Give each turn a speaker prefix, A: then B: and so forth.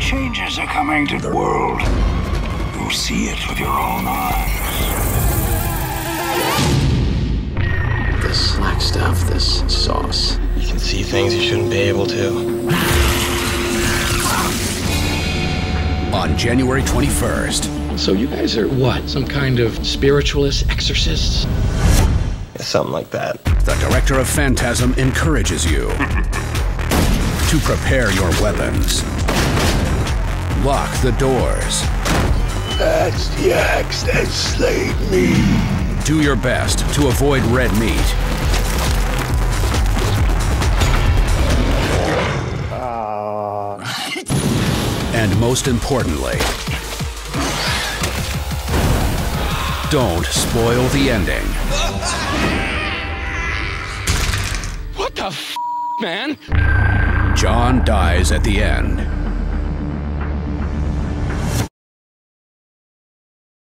A: Changes are coming to the world. You'll see it with your own eyes.
B: This black stuff, this sauce.
C: You can see things you shouldn't be able to.
D: On January 21st.
B: So you guys are what? Some kind of spiritualist exorcists?
C: Yeah, something like that.
D: The director of Phantasm encourages you to prepare your weapons. Lock the doors.
A: That's the axe that slayed me.
D: Do your best to avoid red meat. And most importantly, don't spoil the ending.
B: What the f, man?
D: John dies at the end.